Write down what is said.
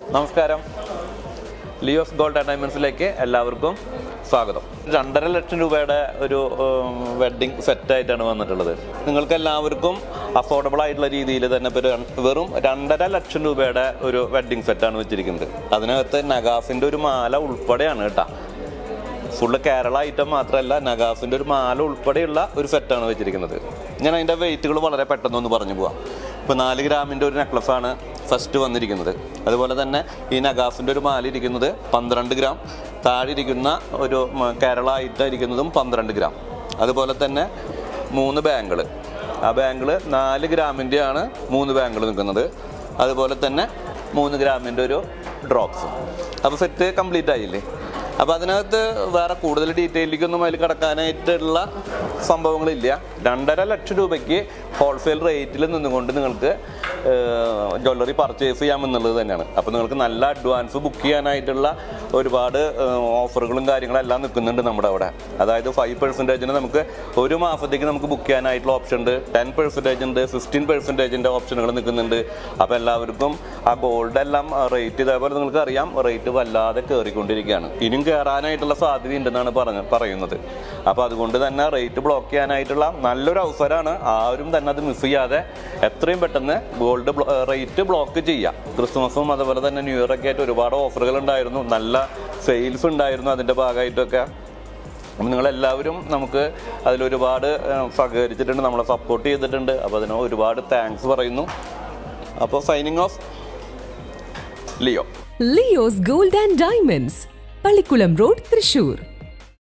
നമസ്കാരം. Leo's gold and ഡയമണ്ട്സിലേക്ക് എല്ലാവർക്കും സ്വാഗതം. 2.5 ലക്ഷം രൂപയുടെ ഒരു വെഡ്ഡിംഗ് സെറ്റായിട്ടാണ് വന്നിട്ടുള്ളത്. നിങ്ങൾക്ക് എല്ലാവർക്കും അഫോർഡബിൾ ആയിട്ടുള്ള രീതിയിൽ തന്നെ വെറും 2.5 ലക്ഷം രൂപയുടെ ഒരു വെഡ്ഡിംഗ് സെറ്റാണ് വെച്ചിരിക്കുന്നത്. അതിനകത്ത് നഗാഫിൻ്റെ ഒരു മാല ഉൾപ്പെടെയാണ് കേട്ടോ. ഫുള്ള് കേരള ഐറ്റം മാത്രമല്ല, നഗാഫിൻ്റെ ഒരു മാല ഉൾപ്പെടെയുള്ള ഒരു സെറ്റാണ് വെച്ചിരിക്കുന്നത്. ഞാൻ അതിൻ്റെ വെയിറ്റുകൾ വളരെ പെട്ടെന്നൊന്ന് പറഞ്ഞു പോവാം. ഇപ്പോൾ 4 ഗ്രാമിൻ്റെ ഒരു നെക്ലസാണ് ഫസ്റ്റ് വന്നിരിക്കുന്നത്. അതുപോലെ തന്നെ ഈ നഗാഫിൻ്റെ ഒരു മാല ഇരിക്കുന്നത് 12 ഗ്രാം. താഴെ ഇരിക്കുന്ന ഒരു കേരള ഐറ്റം ഇരിക്കുന്നതും 12 ഗ്രാം. അതുപോലെ തന്നെ 3 ബാങ്കിൾ. ആ ബാങ്കിൾ 4 ഗ്രാമിൻ്റെയാണ് 3 ബാങ്കിൾ നിൽക്കുന്നത്. അതുപോലെ തന്നെ 3 ഗ്രാമിൻ്റെ ഒരു ഡ്രോപ്സ്. അപ്പോൾ സെറ്റ് കംപ്ലീറ്റ് ആയില്ലേ? അപ്പോൾ അതിനകത്ത് വേറെ കൂടുതൽ ഡീറ്റെയിലേക്കൊന്നും അതിൽ കിടക്കാനായിട്ടുള്ള സംഭവങ്ങളില്ല. 2.5 ലക്ഷം രൂപയ്ക്ക് ഹോൾസെയിൽ റേറ്റിൽ നിന്നുകൊണ്ട് നിങ്ങൾക്ക് ജ്വല്ലറി പർച്ചേസ് ചെയ്യാമെന്നുള്ളത് തന്നെയാണ്. അപ്പോൾ നിങ്ങൾക്ക് നല്ല അഡ്വാൻസ് ബുക്ക് ചെയ്യാനായിട്ടുള്ള ഒരുപാട് ഓഫറുകളും കാര്യങ്ങളെല്ലാം നിൽക്കുന്നുണ്ട് നമ്മുടെ അവിടെ. അതായത് 5% നമുക്ക് ഒരു മാസത്തേക്ക് നമുക്ക് ബുക്ക് ചെയ്യാനായിട്ടുള്ള ഓപ്ഷൻ ഉണ്ട്. 10% ഉണ്ട്, 15% ഓപ്ഷനുകൾ നിൽക്കുന്നുണ്ട്. അപ്പോൾ എല്ലാവർക്കും ആ ഗോൾഡ് എല്ലാം റേറ്റ് ഇതേപോലെ നിങ്ങൾക്ക് അറിയാം, റേറ്റ് വല്ലാതെ കയറിക്കൊണ്ടിരിക്കുകയാണ്. ഇനിയും കയറാനായിട്ടുള്ള സാധ്യതയുണ്ടെന്നാണ് പറയുന്നത്. അപ്പോൾ അതുകൊണ്ട് തന്നെ റേറ്റ് ബ്ലോക്ക് ചെയ്യാനായിട്ടുള്ള നല്ലൊരു അവസരമാണ്. ആരും തന്നെ അത് മിസ് ചെയ്യാതെ എത്രയും പെട്ടെന്ന് ഗോൾഡ് റേറ്റ് ബ്ലോക്ക് ചെയ്യുക. ക്രിസ്മസും അതുപോലെ തന്നെ ന്യൂ ഇയർ ഒക്കെ ആയിട്ട് ഒരുപാട് ഓഫറുകൾ ഉണ്ടായിരുന്നു, നല്ല സെയിൽസ് ഉണ്ടായിരുന്നു അതിൻ്റെ ഭാഗമായിട്ടൊക്കെ. അപ്പം നിങ്ങളെല്ലാവരും നമുക്ക് അതിലൊരുപാട് സഹകരിച്ചിട്ടുണ്ട്, നമ്മളെ സപ്പോർട്ട് ചെയ്തിട്ടുണ്ട്. അപ്പോൾ അതിന് ഒരുപാട് താങ്ക്സ് പറയുന്നു. അപ്പോൾ signing off, Leo. Leo's gold and diamonds, Pallikulam road, Thrissur.